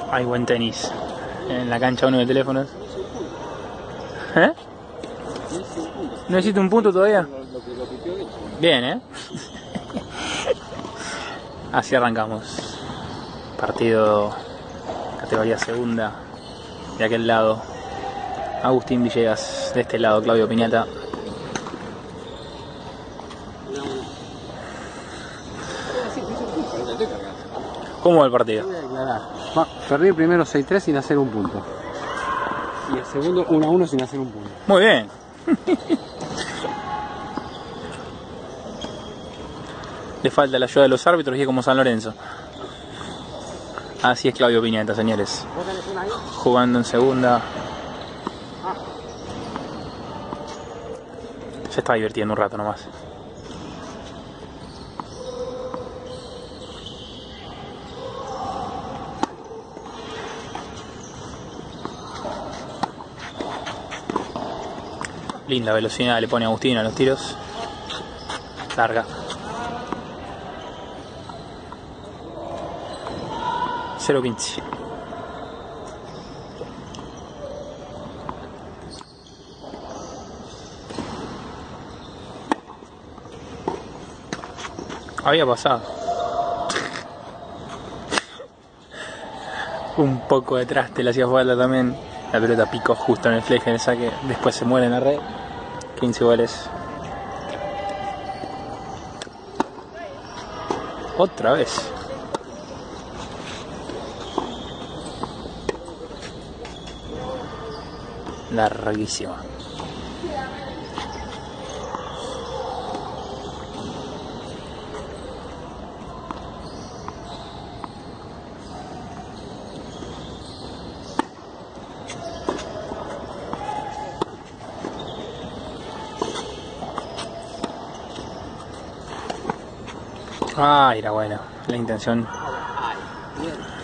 Hay buen tenis en la cancha 1 de teléfonos. ¿Eh? ¿No hiciste un punto todavía? Bien, ¿eh? Así arrancamos. Partido categoría segunda. De aquel lado Agustín Villegas, de este lado Claudio Piñata. ¿Cómo va el partido? Perdí el primero 6-3 sin hacer un punto. Y el segundo 1-1 sin hacer un punto. Muy bien. Le falta la ayuda de los árbitros y es como San Lorenzo. Así es Claudio Piñata, señores. Jugando en segunda. Se está divirtiendo un rato nomás. Linda velocidad le pone Agustín a los tiros. Larga. 0-15. Había pasado. Un poco de traste le hacía falta también. La pelota picó justo en el fleje del saque. Después se muere en la red. 15 goles. Otra vez. Larguísima. Ah, era bueno. La intención